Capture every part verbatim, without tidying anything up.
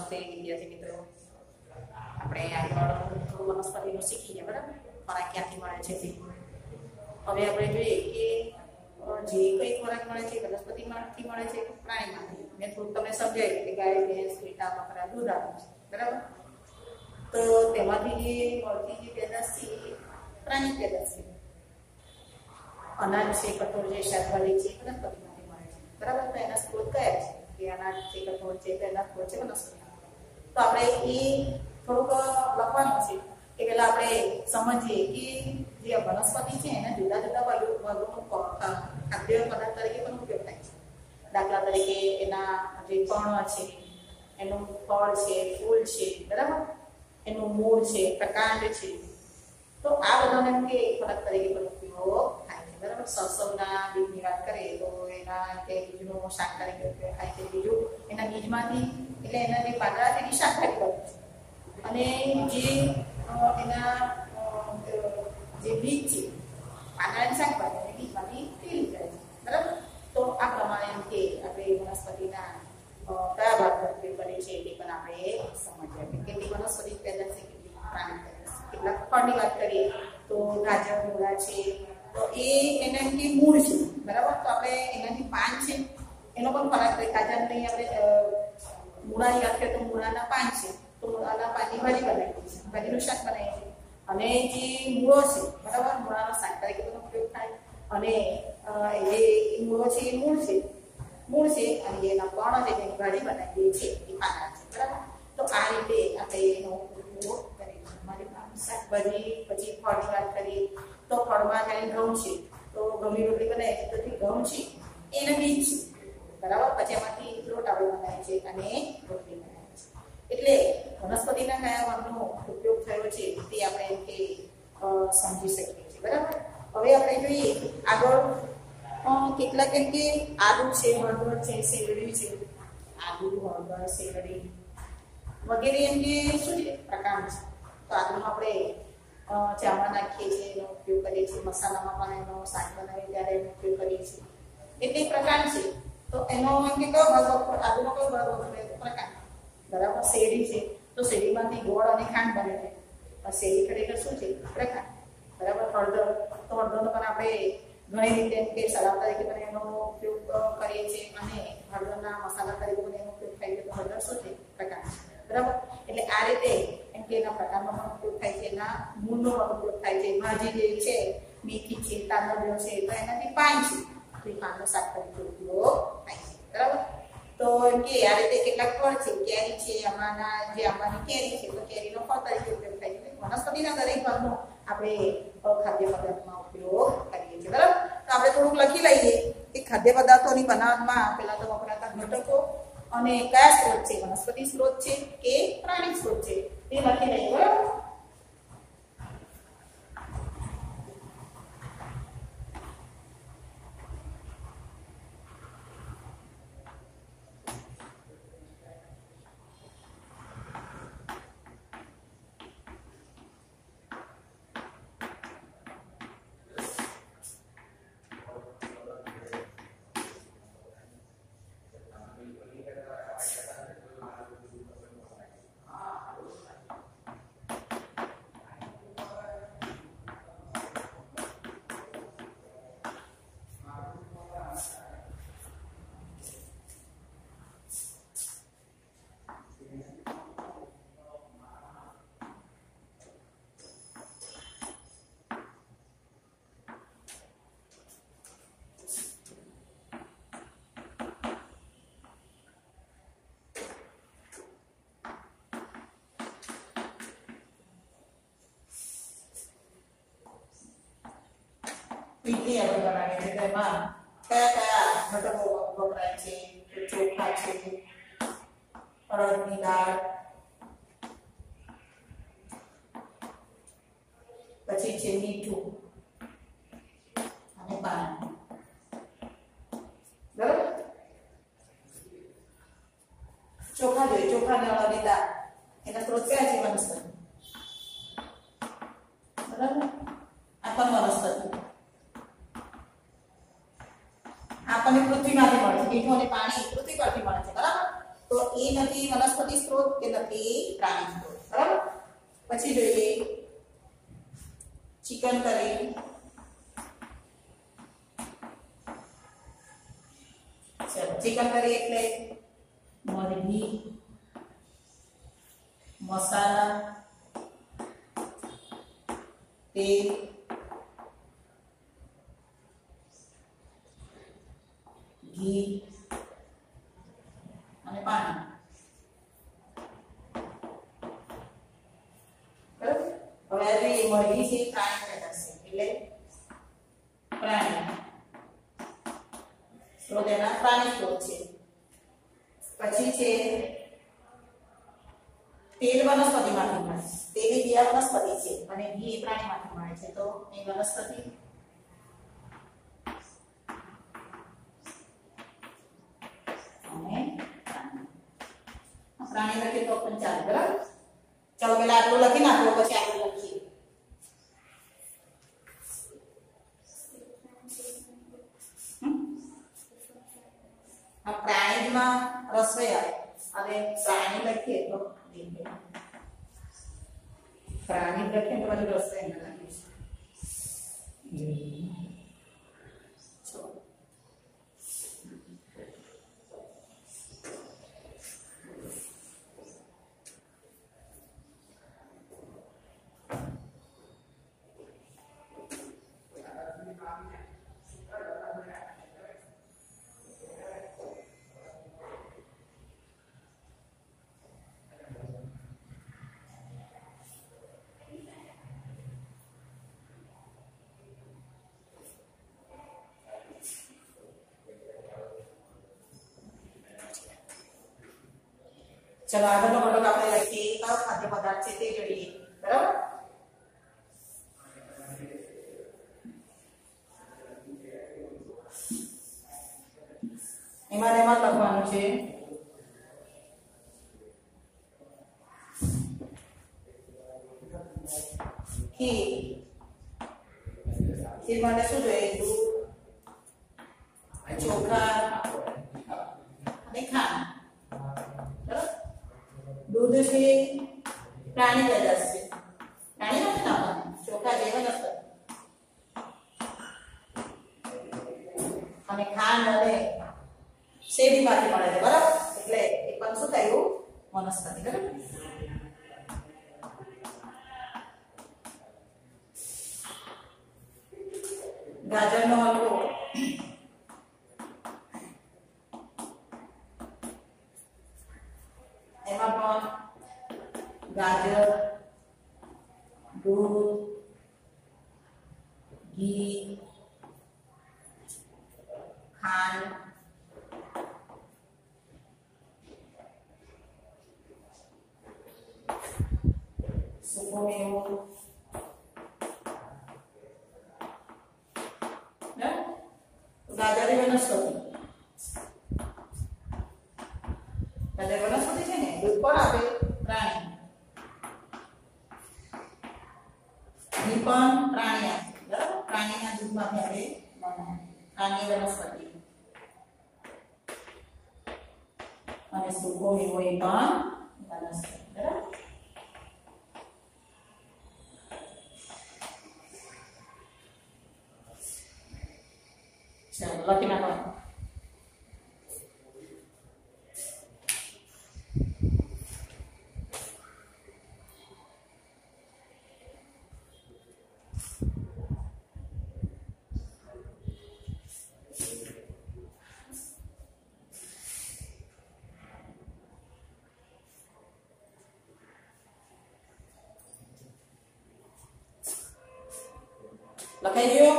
નમસ્તે વિદ્યાર્થી મિત્રો, આપણે આગળ થોડું વનસ્પતિનું શીખીએ બરાબર, ખોરાક ક્યાંથી મળે છે તે. હવે આપણે જોઈએ કે જે કઈ ખોરાક મળે છે વનસ્પતિમાંથી મળે છે પ્રાણીમાંથી. મેં થોડું તમને સમજાવ્યું કે ગાય, ભેંસ, ઘેટા, બકરા દૂધ આપે છે બરાબર. તો તેમાંથી જે મળતી જે પેદાશ છે એ પ્રાણી પેદાશ છે. અનાજ છે, કઠોળ છે, શાકભાજી છે વનસ્પતિમાંથી મળે છે બરાબર. તો એના સ્ત્રોત કયા છે કે અનાજ છે, કઠોળ છે, તેના સ્ત્રોત છે વનસ્પતિ. તો આપણે એ થોડુંક લખવાનું છે કે પહેલા આપણે સમજીએ કે જે વનસ્પતિ છે એના જુદા જુદા ભાગોનો ખાદ્ય પદાર્થ તરીકે પણ ઉપયોગ થાય છે. દાખલા તરીકે એના જે પર્ણ છે, એનું ફળ છે, ફૂલ છે બરાબર, એનું મૂળ છે, પ્રકાંડ છે. તો આ બધાને એમ કે ખોરાક તરીકે પણ ઉપયોગ થાય છે બરાબર. સરસવના બીજની વાત કરીએ તો એના કે બીજનું શાક તરીકે ઉપયોગ થાય છે. બીજું એના બીજમાંથી એટલે એના જે પાંદડા છે એ શાકભાજી બને છે. અને જે એના જે બીજ છે પાંદડાની શાકભાજી અને બીજમાંથી તેલ જાય છે બરાબર. તો આ પ્રમાણે એમ કે આપણે વનસ્પતિના કયા ભાગનો ઉપયોગ કરીએ છીએ તે પણ આપણે સમજીએ. કેટલી વનસ્પતિ પેદાશ છે, કેટલી પ્રાણી પેદાશ. કેટલાક ફળની વાત કરીએ તો ગાજર, મૂળા છે તો એ એના કે મૂળ છે બરાબર. તો આપણે એનાથી પાન છે એનો પણ ખોરાક કરીએ. ગાજરની આપણે મૂળાની વાત કરીએ તો મૂળાના પાન છે તો મૂળાના પાનની ભાજી બનાવીએ છીએ, ભાજીનું શાક બનાવીએ છીએ. અને જે મૂળો છે બરાબર, મૂળાનો શાક તરીકે પણ ઉપયોગ થાય. અને એ મૂળો છે એ મૂળ છે મૂળ છે અને એના પર્ણ છે તેની ભાજી બનાવીએ છીએ, એ પાના છે બરાબર. તો આ રીતે આપણે એનો ઉપયોગ કરીએ છીએ. મારી શાકભાજી પછી ફળની વાત કરીએ તો ફળમાં જાણે ઘઉં છે તો ઘઉંની રોટલી બનાવીએ છીએ તો જે ઘઉં છે એના બીજ છે બરાબર. પછી એમાંથી લોટ આપણે બનાવીએ છીએ અને રોટલી બનાવીએ છીએ. એટલે વનસ્પતિના કયા ભાગનો ઉપયોગ થયો છે તે આપણે એમ કે સમજી શકીએ છીએ બરાબર. હવે આપણે જોઈએ આગળ કેટલાક એમ કે આદુ છે, હળદર છે, શેરડી છે. આદુ, હળદર, શેરડી વગેરે એમ કે શું છે પ્રકાંડ છે. તો આદુનો આપણે ચામાં નાખીએ છીએ, એનો ઉપયોગ કરીએ છીએ. મસાલામાં પણ એનો શાક બનાવીએ ત્યારે એનો ઉપયોગ કરીએ છીએ. એટલે પ્રકાંડ છે. તો એનો એમ કે કયો ભાગ આદુનો કયો ભાગ વપરાય? પ્રકાંડ બરાબર. શેરડી છે તો શેરડીમાંથી ગોળ અને ખાંડ બને છે. શેરડી ખરેખર શું છે? પ્રકાંડ બરાબર. હળદર તો હળદરનો પણ આપણે ઘણી રીતે એમ કે સલાડ તરીકે પણ એનો ઉપયોગ કરીએ છીએ અને હળદરના મસાલા તરીકે પણ એનો ઉપયોગ થાય છે. તો હળદર શું છે? પ્રકાંડ બરાબર. એટલે આ રીતે એમ કે એના પ્રકારનો પણ ઉપયોગ થાય છે, એના મૂળનો પણ ઉપયોગ થાય છે. ભાજી જે છે, મેથી છે, તાંદળિયો છે તો એનાથી પાન છે તો એ પાનનો શાક તરીકે ઉપયોગ થાય છે બરાબર. તો એમ કે આ રીતે કેટલાક ફળ છે, કેરી છે, આંબાના જે આંબાની કેરી છે તો કેરીનો ફળ તરીકે ઉપયોગ થાય છે. વનસ્પતિના દરેક ભાગનો આપણે ખાદ્ય પદાર્થમાં ઉપયોગ કરીએ છીએ બરાબર. તો આપણે થોડુંક લખી લઈએ કે ખાદ્ય પદાર્થોની બનાવટમાં પહેલા તો વપરાતા ઘટકો અને કયા સ્ત્રોત છે, વનસ્પતિ સ્ત્રોત છે કે પ્રાણી સ્ત્રોત છે તે લખી લઈએ બરાબર. પીઠી આપણે બનાવીએ છીએ તેમાં કયા કયા ઘટકો વપરાય છે? ચોખા છે, અડદની દાળ, પછી છે મીઠું અને પાણી બરાબર. ચોખા જોઈએ, ચોખા અને અડદની દાળ એના સ્ત્રોત કયા છે? વનસ્પતિ બરાબર. આ પણ વનસ્પતિ આપણને પૃથ્વીમાંથી મળે છે. મીઠું અને પાણી પૃથ્વી પરથી મળે છે બરાબર. તો તો એ નથી વનસ્પતિ સ્ત્રોત કે નથી પ્રાણી સ્ત્રોત, બરાબર. પછી જોઈએ ચિકન કરી, ચલો ચિકન કરી એટલે મરઘી, મસાલા, તેલ, ઘી અને પાણી, બરાબર. હવે આ મરઘી છે પ્રાણી પેદાશ છે એટલે પ્રાણી સ્ત્રોત એના પ્રાણી સ્ત્રોત છે. પછી છે તેલ વનસ્પતિમાંથી મળે, તેલી બિયા વનસ્પતિ છે અને ઘી પ્રાણીમાંથી મળે છે, તો એ વનસ્પતિ. અને પ્રાણી પ્રાણી લખીએ તો પણ ચાલે, બરાબર. ચાલો પેલા આટલું લખી નાખો પછી આગળ લખીએ. આ પ્રાણીમાં રસોઈ આવે અને પ્રાણી લખીએ તો પ્રાણી લખીએ તો બધું રસોઈ ના લખીએ. चलो આગળનો ઘટક આપણે લખીએ, કયો ખાદ્ય પદાર્થ છે તે જોઈએ, બરાબર. એમાં એમાં લખવાનું છે ખીર. ખીર માટે શું જોઈએ? દૂધ, ચોખા અને ખાંડ. दूध से प्राणी पेदाश से प्राणी નથી નાખવાનું, ચોખા જે વનસ્પતિ અને ખાંડ અને શેરડીમાંથી મળે છે, બરાબર. એટલે એ પણ શું થયું? વનસ્પતિ, બરાબર. ગાજરનો હલવો, એમાં પણ ગાજર, દૂધ, ઘી, ખાંડ, સૂકો મેવો, ગાજર વનસ્પતિ, ગાજર વનસ્પતિ છે ને, દૂધ પણ આપે પ્રાણી, ઘી પણ પ્રાણી આપે, બરાબર. પ્રાણીના દૂધમાંથી આપણે પ્રાણી વનસ્પતિ અને સૂકો મેવો એ પણ વનસ્પતિ, બરાબર. ચાલો લખી નાખો. લખાઈ ગયો?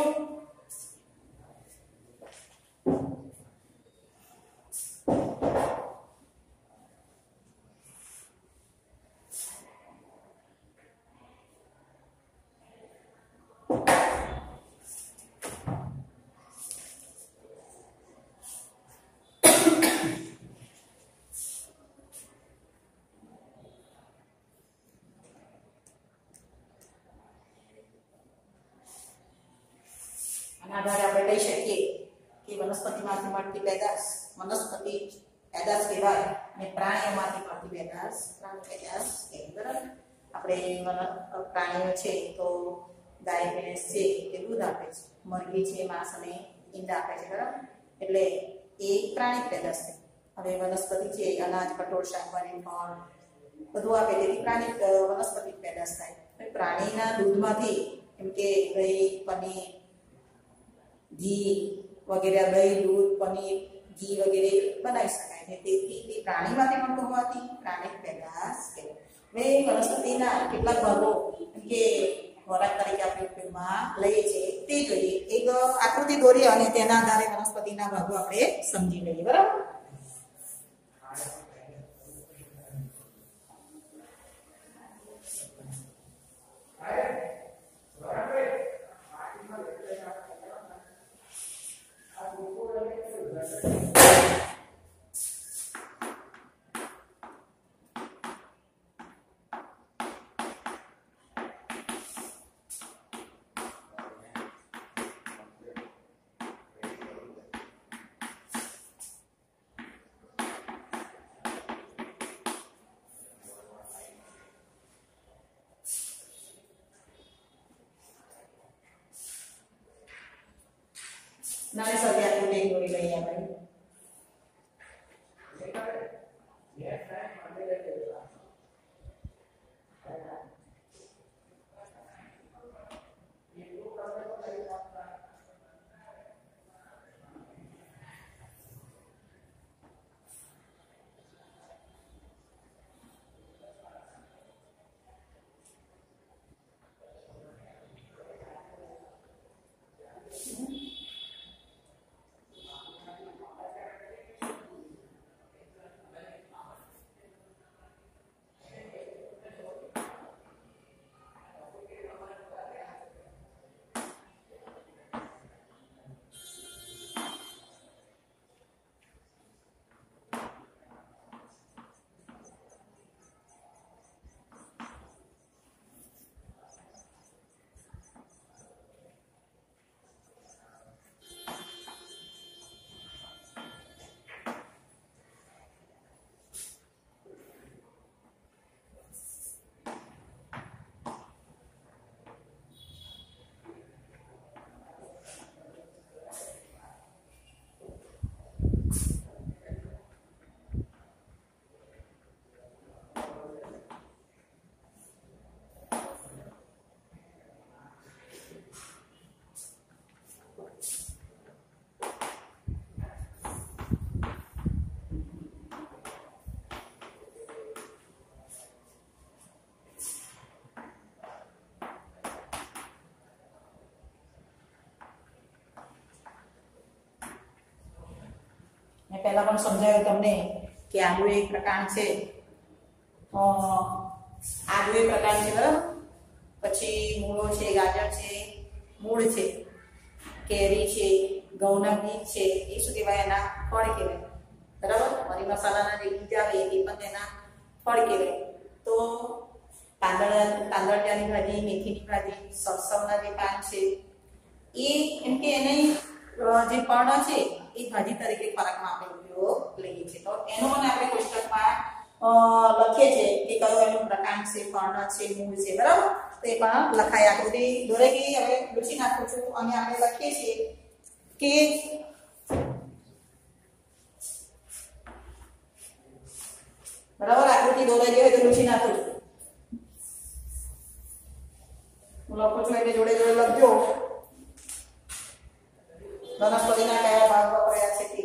આધારે આપણે કહી શકીએ કે વનસ્પતિમાંથી મળતી પેદાશ વનસ્પતિ પેદાશ કહેવાય. અને પ્રાણીઓમાંથી મળતી પેદાશ પ્રાણી પેદાશ કે બરાબર. આપણે પ્રાણીઓ છે તો ગાય ભેંસ છે એ દૂધ આપે છે, મરઘી છે માંસ અને ઈંડા આપે છે બરાબર. એટલે એ પ્રાણી પેદાશ છે. હવે વનસ્પતિ છે અનાજ કઠોળ શાકભાજી ફળ બધું આપે તેથી પ્રાણી વનસ્પતિ પેદાશ થાય. પ્રાણીના દૂધમાંથી એમ કે દહીં પનીર ઘી વગેરે દહીં દૂધ પનીર ઘી વગેરે બનાવી શકાય છે. તેથી તે પ્રાણીમાંથી મળતું હોવાથી પ્રાણી પેદાશ કહેવાય. હવે વનસ્પતિના કેટલાક ભાગો કે ખોરાક તરીકે આપણે ઉપયોગમાં લઈએ છીએ તે જોઈએ. એક આકૃતિ દોરી અને તેના આધારે વનસ્પતિના ભાગો આપણે સમજી લઈએ બરાબર. નાની સાથે આકૃતિ દોરી લઈએ આપણે. મેં પહેલા પણ સમજાવ્યું તમને કે આદુ એક પ્રકાર છે, આદુ એક પ્રકાર છે બરાબર. પછી મૂળો છે, ગાજર છે, મૂળ છે, કેરી છે, ઘઉંના બીજ છે, એ શું કહેવાય એના ફળ કહેવાય બરાબર. મરી મસાલાના જે બીજ આવે એ પણ તેના ફળ કહેવાય. તો તાંદળ તાંદળજાની ભાજી, મેથીની ભાજી, સરસવના જે પાન છે એ એમ કે એને જે પર્ણ છે એ ભાજી તરીકે ખોરાકમાં આપણે ઉપયોગ લઈએ છીએ. તો એનો પણ આપણે કોષ્ટકમાં લખીએ છીએ કે કયો એનો પ્રકાર છે, પર્ણ છે, મૂળ છે બરાબર. તો એ પણ લખાય. આકૃતિ દોરાઈ ગઈ. હવે લૂછી નાખું છું અને આપણે લખીએ છીએ કે બરાબર. આકૃતિ દોરાઈ ગઈ હોય તો લૂછી નાખું છું. હું લખું છું એટલે જોડે જોડે લખજો. વનસ્પતિના કયા ભાગ વપરાયા છે તે.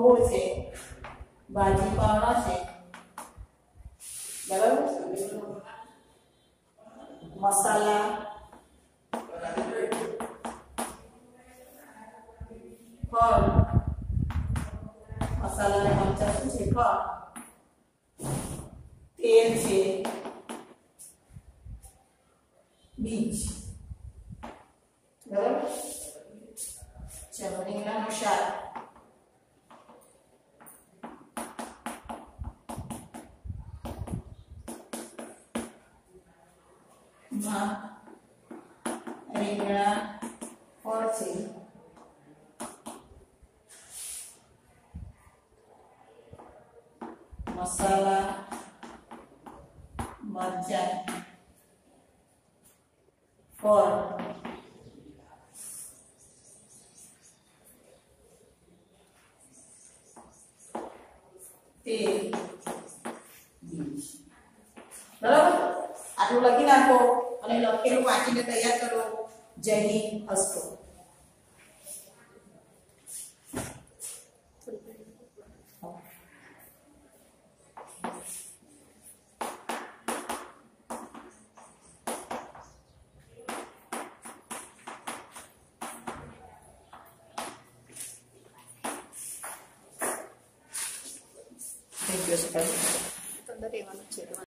ગોળ છે, ભાજી પાવડા છે, બરાબર, મસાલા, ફળ, મસાલા મરચા શું છે, ફળ, તેલ છે, બીજ, બરાબર. ચલો રીંગણાનું શાક, માં રીંગણા ફળ છે, મસાલા, મરચાં, ફળ, તેલ, બીજ, બરાબર. આટલું લખી નાખો અને લખેલું વાંચીને તૈયાર કરો. જય હિન્દ, અસ્તુ. Thank you sekali.